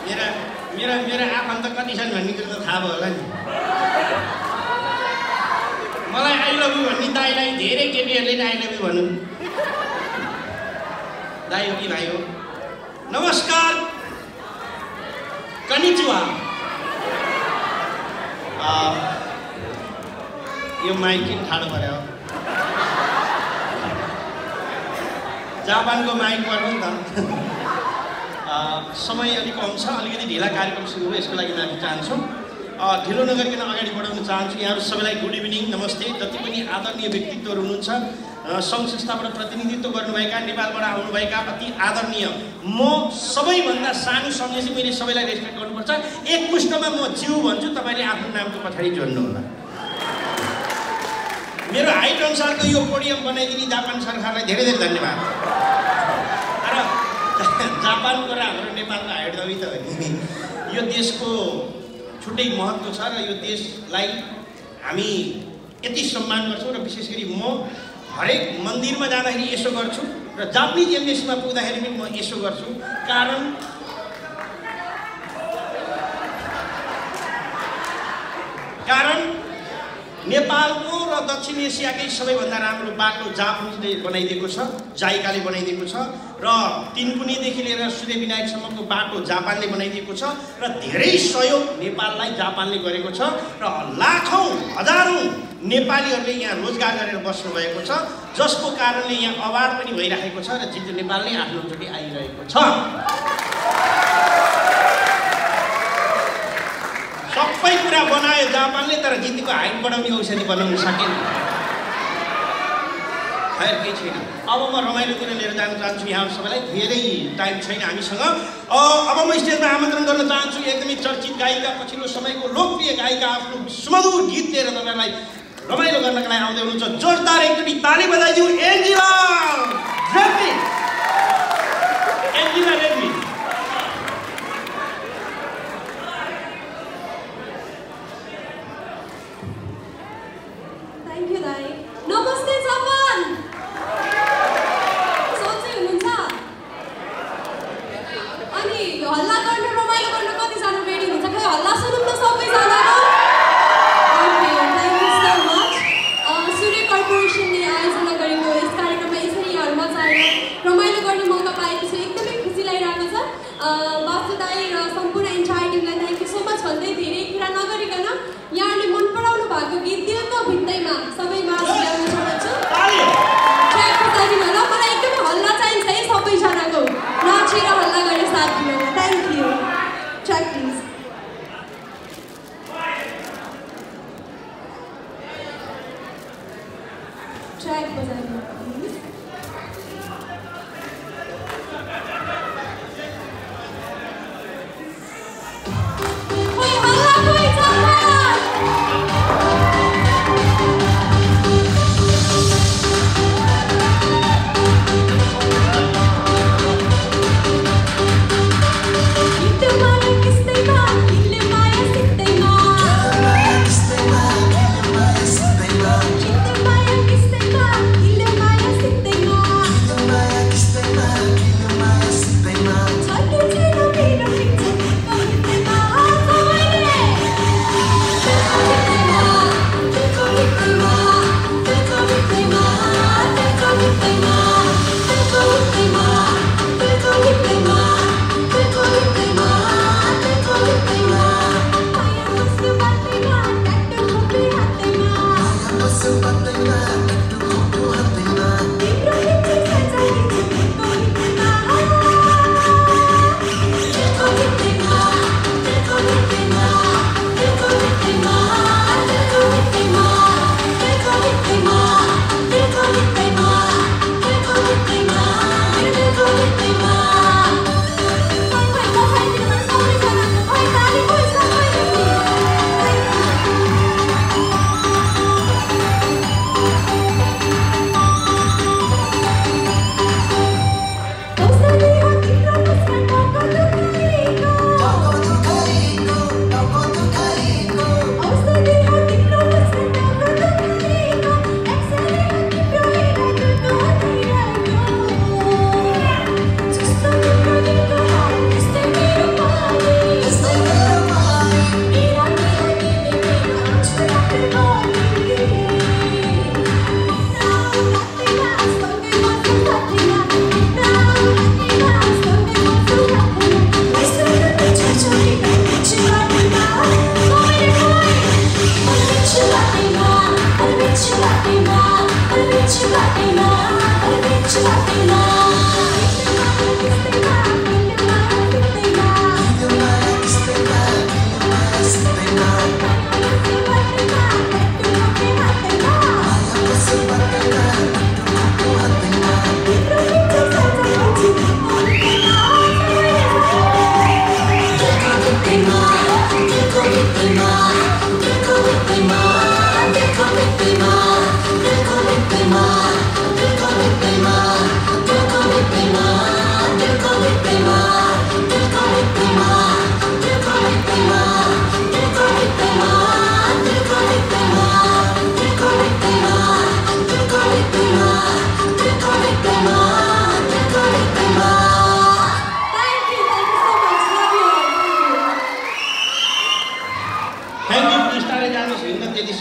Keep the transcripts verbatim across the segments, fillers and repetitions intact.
मेरा मेरा मेरा आफन्त कति छन् भन्ने कुरो त थाहा भयो होला नि। मलाई आई लभ यु भन्ने दाइलाई धेरै केटीहरूले नै आई लभ यु भन्नु। दाइ हो कि भाइ हो? नमस्कार, कनिचिवा। यो माइक किन ठाडो पर्यो? जापानको माइक पर्नु नि त। समय अलिक कम छ, अलिकति ढिला कार्यक्रम सुरु हो, यसको लागि माफी चाहन्छु। ढिलो नगरिकन अगाडि बढाउन चाहन्छु। यहाँहरू सबैलाई गुड इभिनिङ, नमस्ते। जति पनि आदरणीय व्यक्तित्वहरू हुनुहुन्छ, सङ्घ संस्थाबाट प्रतिनिधित्व गर्नुभएका, नेपालबाट आउनुभएका अति आदरणीय, म सबैभन्दा सानो सँगै चाहिँ मैले सबैलाई रेस्पेक्ट गर्नुपर्छ। एक मुष्टमा म जिउ भन्छु, तपाईँले आफ्नो नामको पछाडि जोड्नु होला। मेरो हाइट अनुसारको यो पोडियम बनाइदिने जापान सरकारलाई धेरै धेरै धन्यवाद। र जापानको र हाम्रो नेपालको हाइट दबी त हो नि। यो देशको छुट्टै महत्त्व छ र यो देशलाई हामी यति सम्मान गर्छौँ। र विशेष गरी म हरेक मन्दिरमा जाँदाखेरि यसो गर्छु र जापानिज एम्बेसीमा पुग्दाखेरि पनि म यसो गर्छु। कारण कारण नेपालको र दक्षिण एसियाकै सबैभन्दा राम्रो बाटो जापानिजले बनाइदिएको छ, जाइकाले बनाइदिएको छ। र तिनकुनेदेखि लिएर सूर्यविनायकसम्मको बाटो जापानले बनाइदिएको छ र धेरै सहयोग नेपाललाई जापानले गरेको छ। र लाखौँ हजारौँ नेपालीहरूले यहाँ रोजगार गरेर बस्नुभएको छ, जसको कारणले यहाँ अवार्ड पनि भइरहेको छ र जितु नेपालले आफ्नोचोटि आइरहेको छ। सबै कुरा बनायो जापानले, तर जितुको हाइट बढाउने औषधि बनाउन सकेन। खैर केही छैन। अब म रमाइलोतिर लिएर जान चाहन्छु यहाँहरू सबैलाई। धेरै टाइम छैन हामीसँग। अब म स्टेजमा आमन्त्रण गर्न चाहन्छु एकदमै चर्चित गायिका, पछिल्लो समयको लोकप्रिय गायिका, आफ्नो सुमधुर गीत लिएर तपाईँलाई रमाइलो गर्नका लागि आउँदै हुनुहुन्छ। जोरदार एकदमै ताली बजाइदिउँ Angela Reddy. Angela Reddy. Thank you दाइ। नमस्ते जापान। सन्चै हुनुहुन्छ? अनि हल्ला गर्न, रमाइलो गर्न कतिजना रेडी हुन्छ? खै हल्ला सुनौँ न सबैजना। कर्पोरेसनले आयोजना गरेको यस कार्यक्रममा यसरी यहाँहरू मजाएर रमाइलो गर्ने मौका पाएको छु, एकदमै खुसी लागिरहेको छ। बासु दाइ र सम्पूर्ण इन्टायर टिमलाई थ्याङ्क यू सो मच भन्दै धेरै कुरा नगरिकन यहाँहरूले मन पराउनु भएको गीत दिलको भित्तैमा सबै माझ ल्याउन चाहन्छु। ट्र्याक बजाइदिनु होला। मलाई एकदमै हल्ला चाहिन्छ है सबैजनाको, नाचेर हल्ला गरेर साथ दिनु होला। Thank you. Track please. Track बजाइदिनु प्लिज।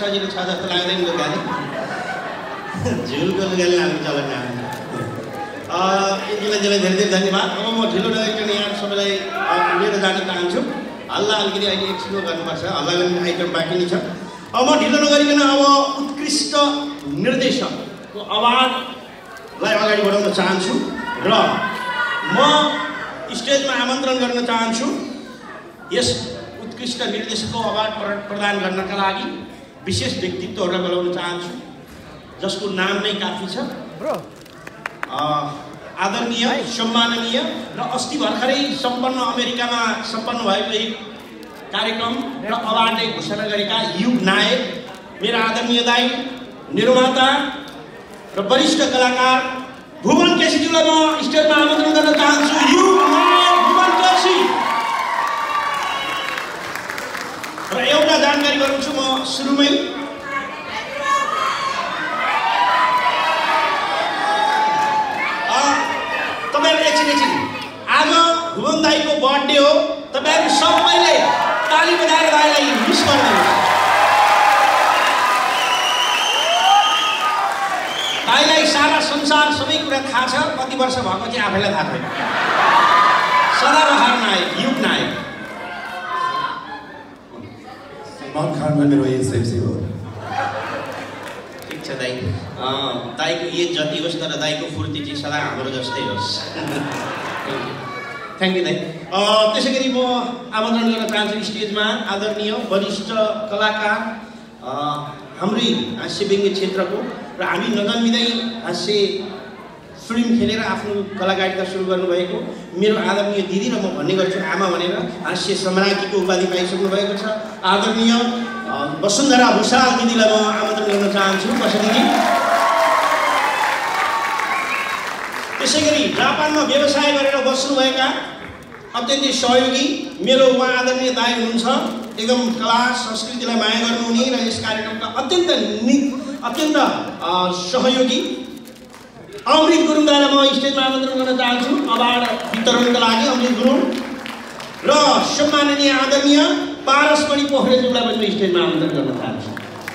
सजिलो छ जस्तो लाग्दैन लुगाले झुलको लुगाले लानु चलन यतिलाई धेरै धेरै धन्यवाद। अब म ढिलो नगरिकन यहाँ सबैलाई लिएर जान चाहन्छु। हल्ला अलिकति अहिले एकछिनमा गर्नुपर्छ, हल्ला गर्ने आइटम बाँकी नै छ। अब म ढिलो नगरिकन अब उत्कृष्ट निर्देशकको अवार्डलाई अगाडि बढाउन चाहन्छु र म स्टेजमा आमन्त्रण गर्न चाहन्छु यस उत्कृष्ट निर्देशकको अवार्ड प्रदान गर्नका लागि विशेष व्यक्तित्वहरूलाई बोलाउन चाहन्छु जसको नाम नै काफी छ। आदरणीय, सम्माननीय र अस्ति भर्खरै सम्पन्न अमेरिकामा सम्पन्न भएको एक कार्यक्रम र अवार्डले घोषणा गरेका युग नायक, मेरा आदरणीय दाइ, निर्माता र वरिष्ठ कलाकार भुवन केसीज्यूलाई म स्टेजमा आमन्त्रण गर्न चाहन्छु। युग नायक भुवन केसी। र एउटा जानकारी गराउँछु म सुरुमै, तपाईँहरू एकछिन एकछिन आज भुवन दाईको बर्थडे हो। तपाईँहरू सबैले ताली बजाएर दाईलाई विश गरिदिनुहोस्। दाईलाई सारा संसार सबै कुरा थाहा छ, कति वर्ष भएको चाहिँ आफैलाई थाहा छैन। सदाबहार नायक, युग नायक। सलमान खानमा मेरो एज सेक्सी हो। ठिक छ दाई, दाईको एज जति होस् तर दाईको फुर्ती चाहिँ सदा हाम्रो जस्तै होस्। थ्याङ्क यू दाई। त्यसै गरी म आमन्त्रण गर्न चाहन्छु स्टेजमा आदरणीय वरिष्ठ कलाकार हाम्रै हास्य व्यङ्ग्य क्षेत्रको र हामी नजन्मिँदै हास्य फिल्म खेलेर आफ्नो कलाकारिता सुरु गर्नुभएको मेरो आदरणीय दिदी र म भन्ने गर्छु आमा भनेर हास्य सम्राज्ञीको उपाधि पाइसक्नु भएको छ आदरणीय वसुन्धरा भुषाल दिदीलाई म आमन्त्रण गर्न चाहन्छु। वसु दिदी। त्यसै गरी जापानमा व्यवसाय गरेर बस्नुभएका अत्यन्तै सहयोगी मेरो उहाँ आदरणीय दाइ हुनुहुन्छ, एकदम कला संस्कृतिलाई माया गर्नुहुने र यस कार्यक्रमका अत्यन्त नि अत्यन्त सहयोगी अमृत गुरुङ दाइलाई म स्टेजमा आमन्त्रण गर्न चाहन्छु अवार्ड वितरणका लागि। अमृत गुरुङ र सम्माननीय आदरणीय पारसमणि पोखरेलज्यूलाई पनि म स्टेजमा आमन्त्रण गर्न चाहन्छु।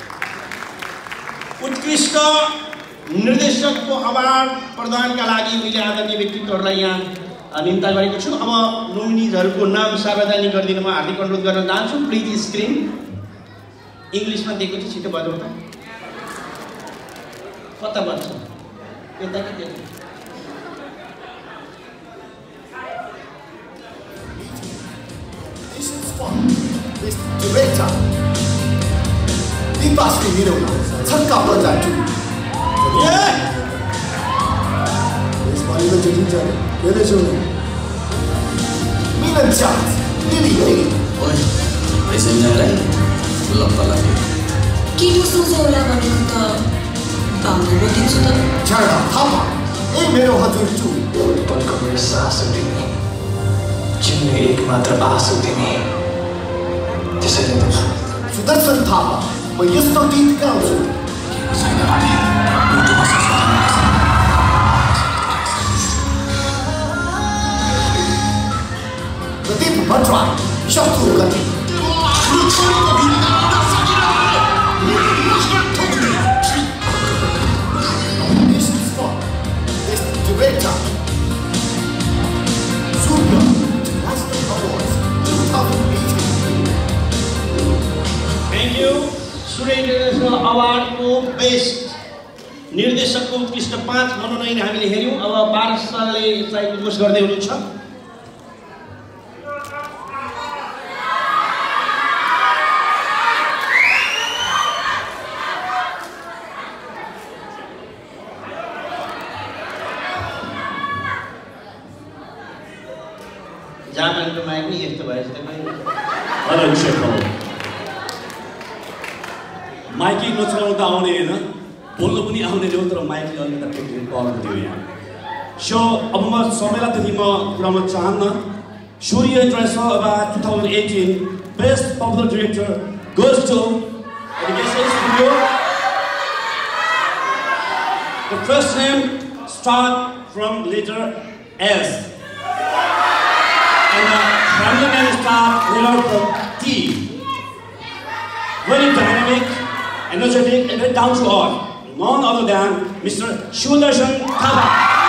उत्कृष्ट निर्देशकको अवार्ड प्रदानका लागि मैले आदरणीय व्यक्तित्वहरूलाई यहाँ निम्ता गरेको छु। अब नोमिनिजहरूको नाम सार्वजनिक गरिदिन म हार्दिक अनुरोध गर्न चाहन्छु। प्लिज स्क्रिन इङ्ग्लिसमा दिएको चाहिँ छिटो बजाउँ त, कता बज्छ यता कि त्यता। Director Dipas Hero Cakap Berjaju Yeah Sebalik berjaju jari Bila sini Milan Chat Lili Lili Oi, biasanya lain belum lagi. Kini seolah mereka bangun berdiri sudah. Jangan apa? Eh, मेरो हजुर छु पलको मेरो सास उठ्ने जिउने एकमात्र आस उठ्ने त्यसैले त सुदर्शन थापा म यस्तो गीत गाउँछु छैन भने मुटुमा प्रदीप भट्टराई शत्रु गति Director Super National Awards twenty eighteen. Thank you. Surya international अवार्डको बेस्ट निर्देशकको उत्कृष्ट पाँच मनोनयन हामीले हेऱ्यौँ। अब पारस सरले यसलाई उद्घोष गर्दै हुनुहुन्छ। जापानको माइक नि यस्तो भएछ त हेलो शेखर माइक नचलाउँदा आउने होइन बोल्नु पनि आउने थियो तर माइकले अलिकति टेक्निकल प्रब्लम थियो यहाँ सो अब म सबैलाई त्यति म पुऱ्याउन चाहन्न Surya international award twenty eighteen best popular director goes to education studio the first name start from letter S and the family star letter from T. Very dynamic, energetic, and down to earth. None other than Mister Sudarshan Thapa.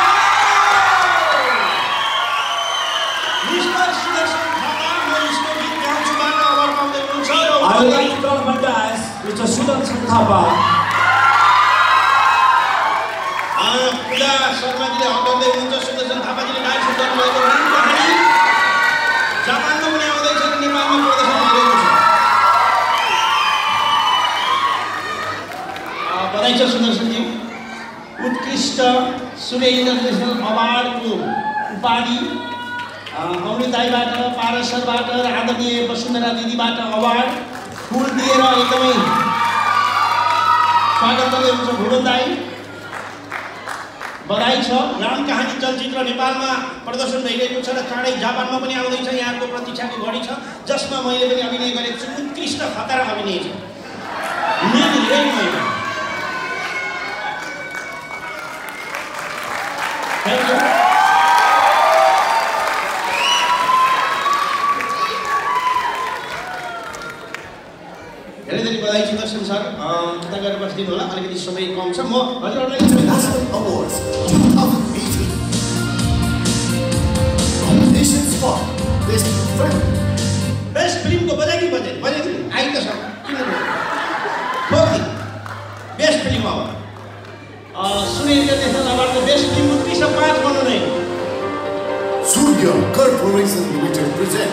Mister Sudarshan Thapa, म यसको गीत गाउँछु बाटो award पाउँदै हुनुहुन्छ। I would like to call upon guys, Mister Sudarshan Thapa. पूजा शर्माजीले हटाउँदै हुनुहुन्छ। Sudarshan थापाजीले direction गर्नुभएको राम कहानी जापानमा पनि आउँदैछ र नेपालमा प्रदर्शन भइरहेको छ। बधाई छ सुदर्शनजी। उत्कृष्ट सूर्य इन्टरनेसनल अवार्डको उपाधि अमृताईबाट, पारसरबाट र आदरणीय वसुन्धरा दिदीबाट अवार्ड फुल दिएर एकदमै स्वागत गर्दै हुनुहुन्छ भुवन दाई। बधाई छ। राम कहानी चलचित्र नेपालमा प्रदर्शन भइरहेको छ र चाँडै जापानमा पनि आउँदैछ। यहाँको प्रतीक्षाको घडी छ जसमा मैले पनि अभिनय गरेको छु। उत्कृष्ट खतरा अभिनय छ। निर्धय महिला। Thank you. धेरै धेरै बधाई छ दर्शन सर। उता गएर बसिदिनु होला, अलिकति समय कम छ। म हजुरहरूलाई National Awards twenty eighteen. Nomination for Best Film. Best फिल्मको बजाइ कि बजे बजे आइ त सर किन खोकी बेस्ट फिल्म हो। सूर्य इन्टरनेसनल अवार्डको बेस्ट फिल्म उत्कृष्ट पाँच बनाउने Surya Corporation Limited presents